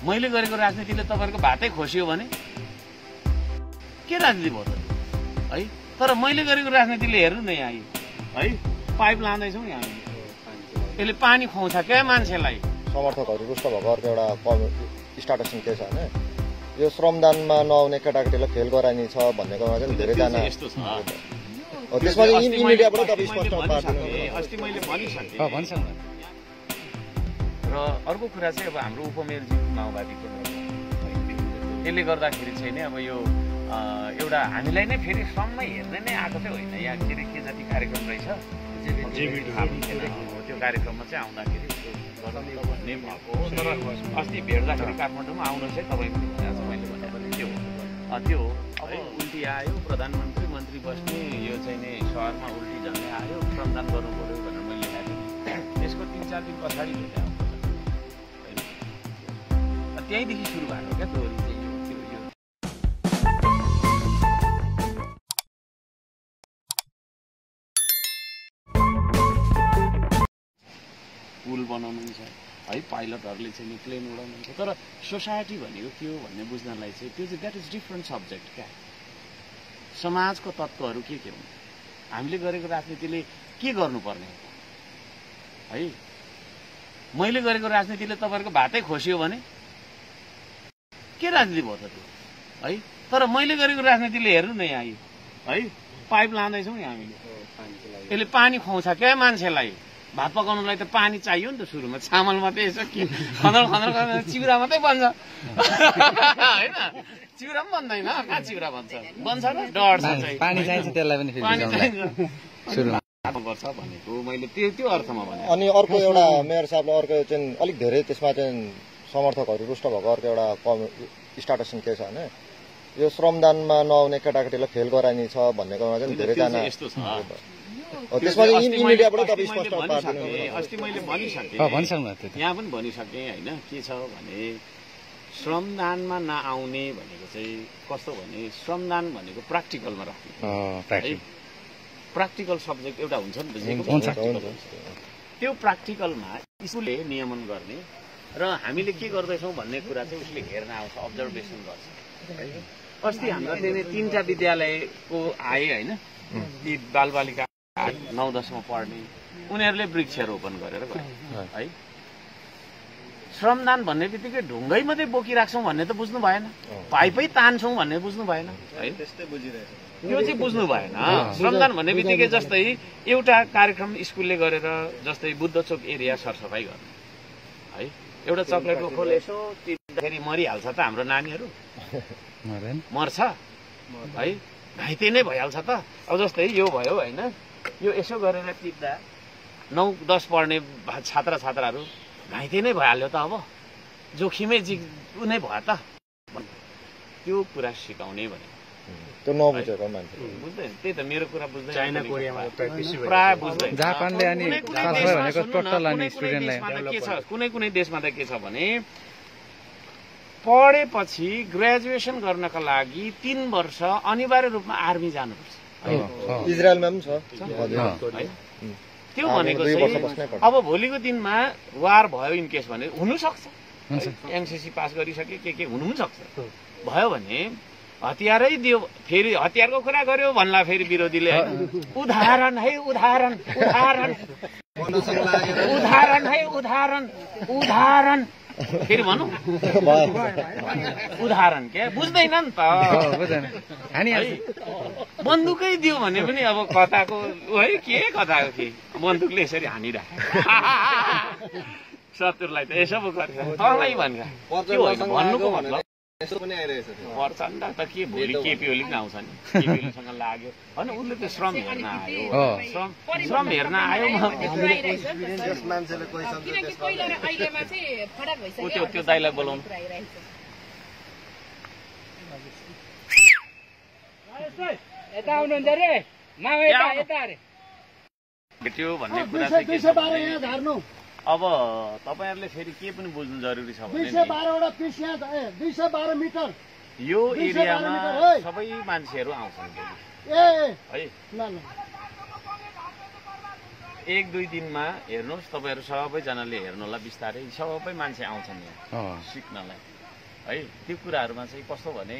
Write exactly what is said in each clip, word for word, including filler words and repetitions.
मैले गरेको राजनीतिले तपाईँहरूको भातै खोसियो भने के राजनीति भयो त है? तर मैले गरेको राजनीतिले हेर्नु न यहाँ है, पाइप लाँदैछौँ यहाँ, यसले पानी खुवाउँछ क्या मान्छेलाई। समर्थकहरू रुष्ट भएको अर्को एउटा स्टार्टेसन के छ भने यो श्रमदानमा नआउने केटाकेटीलाई फेल गराइने छ भन्नेकोमा चाहिँ धेरैजना यस्तो छ। त्यसमा चाहिँ मिडियाबाट तपाईँ स्पष्ट पार्नु। अस्ति मैले भनिसकेँ भन्छ। र अर्को कुरा चाहिँ अब हाम्रो उपमेयरजी माओवादीको त्यसले गर्दाखेरि चाहिँ नि अब यो एउटा हामीलाई नै फेरि श्रममै हेर्ने नै आएको चाहिँ होइन। यहाँ के अरे के जति कार्यक्रम रहेछ त्यो कार्यक्रममा चाहिँ आउँदाखेरि भन्ने भएको हो। तर अस्ति भेट्दाखेरि काठमाडौँमा आउनु चाहिँ तपाईँ पनि भनेको छ, मैले भनेको त्यो हो त्यो हो। अब उल्टी आयो, प्रधानमन्त्री मन्त्री बस्ने यो चाहिँ नि सहरमा उल्टी झन्डै आयो, श्रमदान गर्नु पऱ्यो भनेर मैले लेखाएको थिएँ। त्यसको तिन चार दिन पछाडि भेटेँ त्यहीँदेखि सुरु भएको क्या तोरी चाहिँ यो यो पुल बनाउनुहुन्छ है, पाइलटहरूले चाहिँ नि प्लेन उडाउनुहुन्छ। तर सोसाइटी भनेको के हो भन्ने बुझ्नलाई चाहिँ त्यो चाहिँ द्याट इज डिफ्रेन्ट सब्जेक्ट क्या। समाजको तत्त्वहरू के के हुन्, हामीले गरेको राजनीतिले के गर्नुपर्ने है? मैले गरेको राजनीतिले तपाईँहरूको भातै खोसियो भने के राजनीति भयो त त्यो है? तर मैले गरेको राजनीतिले हेर्नु न यहाँ है, पाइप लाँदैछौँ यहाँ हामीले, यसले पानी खुवाउँछ क्या मान्छेलाई। भात पकाउनुलाई त पानी चाहियो नि त सुरुमा, चामल मात्रै यसो के खँदर खँदर खँदर चिउरा मात्रै बन्छ होइन? चिउरा पनि बन्दैन, कहाँ चिउरा बन्छ? बन्छ र डर छ चाहिँ पानी चाहिन्छ, त्यसलाई पनि पानी चाहिन्छ पर्छ भनेको मैले त्यो त्यो अर्थमा भने। अनि अर्को एउटा मेयर साहबले अर्को चाहिँ अलिक धेरै त्यसमा चाहिँ समर्थकहरू रुष्ट भएको अर्को एउटा स्टार्टेसन के छ भने यो श्रमदानमा नआउने केटाकेटीलाई फेल गराइने छ भन्नेकोमा चाहिँ धेरैजना यस्तो छ। त्यसमा चाहिँ मिडियाबाट तपाईँ स्पष्ट पार्नु। अस्ति मैले भनिसकेँ, यहाँ पनि भनिसकेँ होइन। के छ भने श्रमदानमा नआउने भनेको चाहिँ कस्तो भने श्रमदान भनेको प्र्याक्टिकलमा राख्ने, प्र्याक्टिकल सब्जेक्ट एउटा हुन्छ नि त, त्यो प्र्याक्टिकलमा स्कुलले नियमन गर्ने र हामीले के गर्दैछौँ भन्ने कुरा चाहिँ उसले हेर्न आउँछ, अब्जर्भेसन गर्छ। अस्ति हाम्रो त्यही तिनवटा विद्यालयको आए होइन, ती बालबालिका नौ दसमा पढ्ने, उनीहरूले वृक्षारोपण गरेर गए है। श्रमदान भन्ने बित्तिकै ढुङ्गै मात्रै बोकिराख्छौँ भन्ने त बुझ्नु भएन, पाइपै तान्छौँ भन्ने बुझ्नु भएन है, त्यो चाहिँ बुझ्नु भएन। श्रमदान भन्ने बित्तिकै जस्तै एउटा कार्यक्रम स्कुलले गरेर जस्तै बुद्ध चोक एरिया सरसफाइ गर्ने है, एउटा चक्लेटको खोल यसो टिप्दाखेरि मरिहाल्छ त हाम्रो नानीहरू? मर्छ है, घाइते नै भइहाल्छ त। अब जस्तै यो भयो होइन, यो यसो गरेर टिप्दा नौ दस पढ्ने छात्र छात्राहरू घाइते नै भइहाल्यो त, अब जोखिमै जि नै भयो त, त्यो कुरा सिकाउने भने त्यो नबुझेको मान्छे बुझ्दैन। त्यही त मेरो कुरा बुझ्दैन। चाइना कोरियामा प्राय बुझ्दैन। जापानले अनि भनेको टोटल अनि स्टुडेन्टलाई के छ, कुनै कुनै देशमा त के छ भने पढेपछि ग्रेजुएसन गर्नका लागि तीन वर्ष अनिवार्य रूपमा आर्मी जानुपर्छ। इजरायलमा पनि छ त्यो भनेको चाहिँ अब भोलिको दिनमा वार भयो इन केस भने हुनसक्छ, एनसीसी पास गरिसके के के हुनु पनि सक्छ, भयो भने हतियारै दियो, फेरि हतियारको कुरा गर्यो भन्ला फेरि विरोधीले उदाहरण है उदाहरण उदाहरण उदाहरण है उदाहरण उदाहरण फेरि भनौँ उदाहरण के बुझ्दैन नि त, बन्दुकै दियो भने पनि अब कताको है के कताको के बन्दुकले यसरी हानिराख्यो शत्रुलाई त यसो पो गर्छ तँलाई भनेर भन्नुको मतलब प्रचण्ड त के भोलि केपी ओली पनि आउँछ नि, केपी ओलीसँग लाग्यो होइन, उसले त श्रम हेर्न आयो, श्रम श्रम हेर्न आयो। त्यो त्यो दाइलाई बोलाउनु भेट्यो भन्ने कुरा चाहिँ के छ भने अब तपाईहरुले फेरि के पनि बुझ्नु जरुरी छ भने यो एरियामा सबै मान्छेहरू आउँछन् है। एक दुई दिनमा हेर्नुहोस् तपाईँहरू सबैजनाले हेर्नुहोला बिस्तारै सबै मान्छे आउँछन् यहाँ सिक्नलाई है। त्यो कुराहरूमा चाहिँ कस्तो भने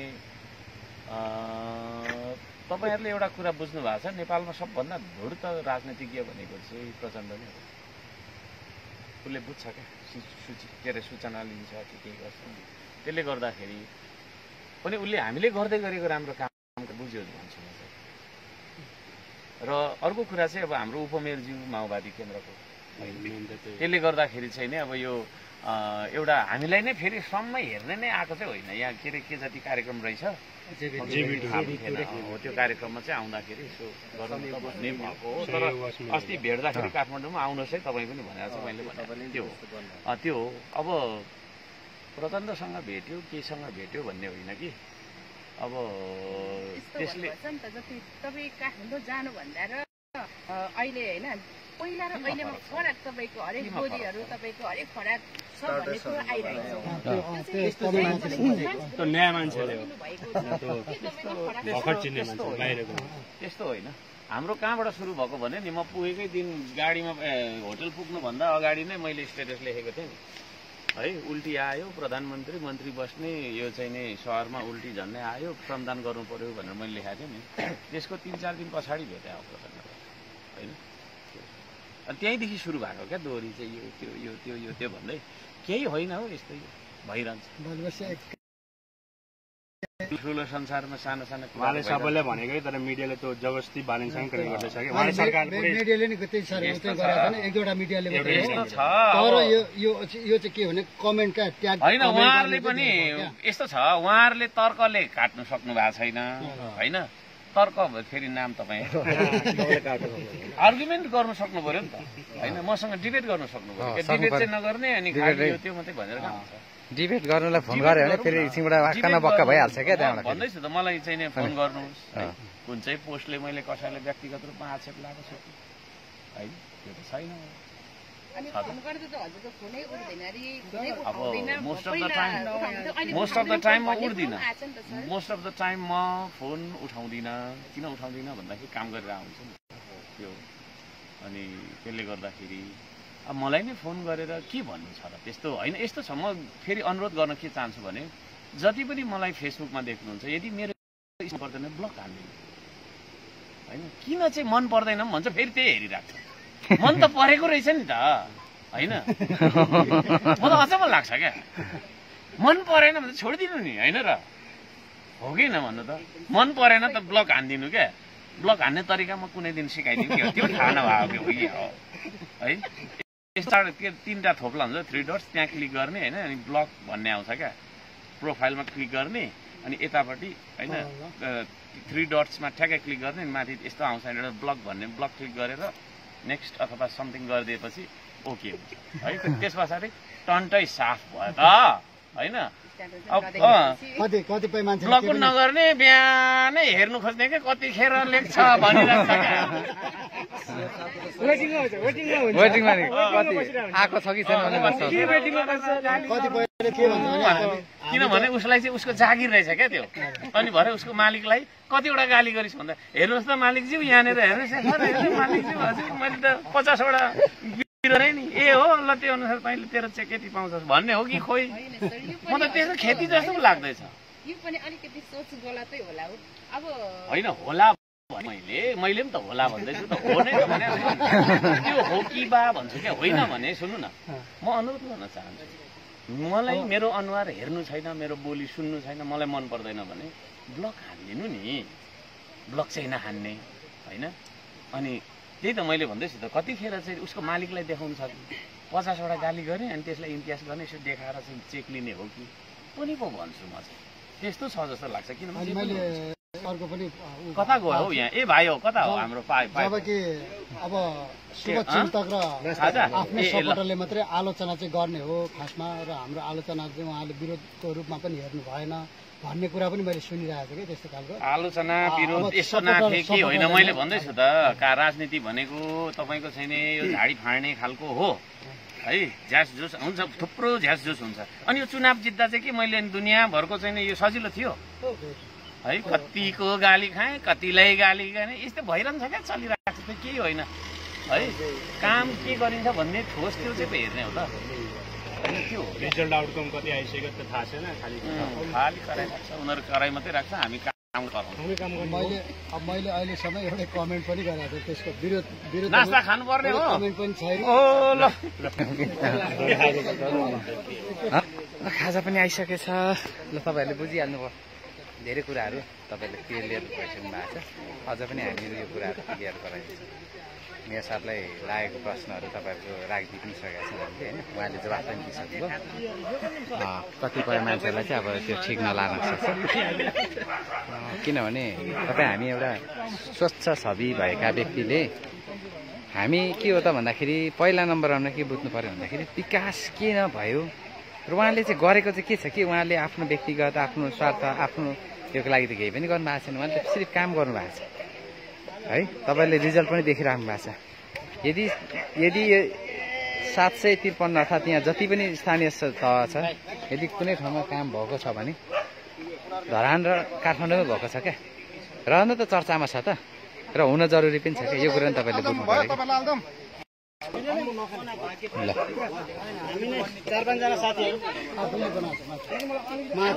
तपाईँहरूले एउटा कुरा बुझ्नु भएको छ, नेपालमा सबभन्दा धूर्त राजनीतिज्ञ भनेको चाहिँ प्रचण्ड नै हो। उसले बुझ्छ क्या, सूची के अरे सूचना लिन्छ कि केही गर्छ। त्यसले गर्दाखेरि पनि उसले हामीले गर्दै गरेको राम्रो काम बुझ्यो भन्छु म चाहिँ। र अर्को कुरा चाहिँ अब हाम्रो उपमेयरज्यू माओवादी केन्द्रको, त्यसले गर्दाखेरि चाहिँ नि अब यो एउटा हामीलाई नै फेरि सम्मै हेर्ने नै आएको चाहिँ होइन। यहाँ के अरे के जति कार्यक्रम रहेछ हो त्यो कार्यक्रममा चाहिँ आउँदाखेरि यसो गर्नु त भन्ने भएको हो। तर अस्ति भेट्दाखेरि काठमाडौँमा आउनुहोस् है तपाईँ पनि भनेर चाहिँ मैले भने त्यो हो त्यो हो। अब प्रचण्डसँग भेट्यो केसँग भेट्यो भन्ने होइन कि अब त्यसले तपाईँ काठमाडौँ जानुभन्दा र अहिले होइन पहिला र अहिलेमा फरक तपाईँको हरेक बोलीहरू तपाईँको हरेक फरक छ भन्ने कुरो आइरहेको छ। नयाँ मान्छेले भर्खर चिन्ने मान्छे बाहिरको त्यस्तो होइन। हाम्रो कहाँबाट सुरु भएको भने नि म पुगेकै दिन गाडीमा होटल पुग्नुभन्दा अगाडि नै मैले स्टेटस लेखेको थिएँ नि है। उल्टी आयो प्रधानमन्त्री मन्त्री बस्ने यो चाहिँ नि सहरमा उल्टी झन्डै आयो श्रमदान गर्नु पर्यो भनेर मैले लेखाएको थिएँ नि। त्यसको तिन चार दिन पछाडि भेटेँ अब प्रधानमन्त्री होइन। अनि त्यहीँदेखि सुरु भएको क्या दोहोरी चाहिँ यो त्यो यो त्यो यो त्यो भन्दै केही होइन हो, यस्तै भइरहन्छ ठुलो संसारमा सानो सानो उहाँले सबैले भनेकै तर मिडियाले त्यो जबरजस्ती बालिङसँग कनेक्ट गर्दैछ कि उहाँले सरकार मिडियाले नि त्यति साह्रो उतै गरेको छैन, एक दुईवटा मिडियाले यस्तो छ। तर यो यो यो चाहिँ के भने कमेन्टका ट्याग होइन, उहाँहरूले पनि यस्तो छ, उहाँहरूले तर्कले काट्नु सक्नु भएको छैन होइन। तर्क फेरि नाम तपाईँ आर्गुमेन्ट गर्नु सक्नु पर्यो नि त होइन। मसँग डिबेट गर्नु सक्नु पर्यो, डिबेट चाहिँ नगर्ने अनि खालि त्यो मात्रै भनेर कहाँ हुन्छ। डिबेट गर्नुलाई फोन गऱ्यो भने फेरि एकछिनबाट वाक्क न बक्क भइहाल्छ क्या त्यहाँबाट। भन्दैछु त मलाई चाहिँ नि फोन गर्नुहोस् कुन चाहिँ पोस्टले मैले कसैलाई व्यक्तिगत रूपमा आक्षेप लगाएको छु है, त्यो त छैन। अब most of the time most of the time म उठ्दिनँ मोस्ट अफ द टाइम म फोन उठाउँदिनँ। किन उठाउँदिनँ भन्दाखेरि काम गरेर आउँछु नि त्यो। अनि त्यसले गर्दाखेरि अब मलाई नै फोन गरेर के भन्नु छ र, त्यस्तो होइन। यस्तो छ, म फेरि अनुरोध गर्न के चाहन्छु भने जति पनि मलाई फेसबुकमा देख्नुहुन्छ यदि मेरो मन पर्दैन ब्लक हाल्दिनु होइन। किन चाहिँ मन पर्दैन भन्छ फेरि त्यही हेरिरहेको छ। मन त परेको रहेछ नि त होइन। म त अचम्म लाग्छ क्या, मन परेन भने छोडिदिनु नि होइन र हो कि न भन्नु त। मन परेन त ब्लक हानिदिनु क्या। ब्लक हान्ने तरिका म कुनै दिन सिकाइदिनु कि त्यो थाहा नभएको कि हो है। यस्ता के तिनवटा थोप्ला हुन्छ थ्री डट्स, त्यहाँ क्लिक गर्ने होइन। अनि ब्लक भन्ने आउँछ क्या, प्रोफाइलमा क्लिक गर्ने अनि यतापट्टि होइन थ्री डट्समा ठ्याक्कै क्लिक गर्ने अनि माथि यस्तो आउँछ एउटा ब्लक भन्ने, ब्लक क्लिक गरेर नेक्स्ट अथवा समथिङ गरिदिएपछि ओके हुन्छ है। त्यस पछाडि टन्टै साफ भयो त होइन। कतिपय मान्छे ब्लक नगर्ने बिहानै हेर्नु खोज्ने क्या कतिखेर लेख्छ भनिरहेको वेटिङमा आएको छ कि छैन। किनभने उसलाई चाहिँ उसको जागिर रहेछ क्या त्यो। अनि भरे उसको मालिकलाई कतिवटा गाली गरिस् भन्दा हेर्नुहोस् त मालिकज्यू यहाँनिर हेर्नुहोस् मालिकज्यू हजुर मैले त पचासवटा नै नि ए हो ल त्यो अनुसार तैँले तेरो चाहिँ केटी पाउँछस् भन्ने हो कि खोइ। म त त्यसो खेती जस्तो पो लाग्दैछ। होइन होला मैले मैले पनि त होला भन्दैछु त, हो नै भने त्यो हो कि बा भन्छु क्या, होइन भने सुन्नु न म अनुरोध गर्न चाहन्छु। मलाई मेरो अनुहार हेर्नु छैन, मेरो बोली सुन्नु छैन, मलाई मन पर्दैन भने ब्लक हानिदिनु नि, ब्लक चाहिँ नहान्ने होइन। अनि त्यही त मैले भन्दैछु त कतिखेर चाहिँ उसको मालिकलाई देखाउनु छ कि पचासवटा गाली गर्ने अनि त्यसलाई इम्तियाज गर्ने यसो देखाएर चाहिँ चेक लिने हो कि पनि पो भन्छु म चाहिँ। त्यस्तो छ जस्तो लाग्छ। किनभने अर्को पनि कता गयो हौ यहाँ ए भाइ हो कता हो हाम्रो पाइ जब कि अब शुभचिन्तक र आफ्नै सपोर्टरले मात्रै आलोचना चाहिँ गर्ने हो खासमा, र हाम्रो आलोचना चाहिँ उहाँले विरोधको रूपमा पनि हेर्नु भएन भन्ने कुरा पनि मैले सुनिरहेको छु कि त्यस्तो खालको आलोचना विरोध यस्तो नाथे के होइन। मैले भन्दैछु त का राजनीति भनेको तपाईँको छैन यो झाडी फाड्ने खालको हो है, झ्यास झुस हुन्छ, थुप्रो झ्यास झुस हुन्छ। अनि यो चुनाव जित्दा चाहिँ के मैले दुनियाँभरको चाहिँ यो सजिलो थियो है, कतिको गाली खाएँ कतिलाई गाली खाने यस्तो भइरहन्छ क्या, चलिरहेको छ। त्यो केही होइन। है काम के गरिन्छ भन्ने ठोस त्यो चाहिँ हेर्ने हो त होइन त्यो रिजल्ट आउटकम कति आइसक्यो त्यो थाहा छैन खालि खालि कराइ राख्छ उनीहरू कराइ मात्रै राख्छ हामी काम गराउँछ मैले अब मैले अहिलेसम्म एउटै कमेन्ट पनि गरेको थिएँ त्यसको विरोध विरोध नास्ता खानुपर्ने हो कमेन्ट पनि छैन ओ ल खाजा पनि आइसकेछ ल तपाईँहरूले बुझिहाल्नुभयो धेरै कुराहरू तपाईँले क्लियर भइसक्नु भएको छ अझ पनि हामी यो कुराहरू क्लियर गराइदिन्छौँ मेयर साहबलाई लागेको प्रश्नहरू तपाईँहरूको राखिदिइ पनि सकेका छौँ हामीले होइन उहाँले जवाफ पनि दिइसक्नुभयो कतिपय मान्छेहरूलाई चाहिँ अब त्यो ठिक नलाग्न सक्छ किनभने तपाईँ हामी एउटा स्वच्छ छवि भएका व्यक्तिले हामी के हो त भन्दाखेरि पहिला नम्बरमा के बुझ्नु पऱ्यो भन्दाखेरि विकास के नभयो र उहाँले चाहिँ गरेको चाहिँ के छ कि उहाँले आफ्नो व्यक्तिगत आफ्नो स्वार्थ आफ्नो योको लागि त केही पनि गर्नु भएको छैन उहाँले सिर्फ काम गर्नुभएको छ है तपाईँले रिजल्ट पनि देखिराख्नु भएको छ यदि यदि सात सय त्रिपन्न अर्थात् यहाँ जति पनि स्थानीय तह छ यदि कुनै ठाउँमा काम भएको छ भने धरान र काठमाडौँमै भएको छ क्या रहनु त चर्चामा छ त र हुन जरुरी पनि छ क्या यो कुरा तपाईँले बुझ्नु पऱ्यो ल चार पाँचजना साथीहरू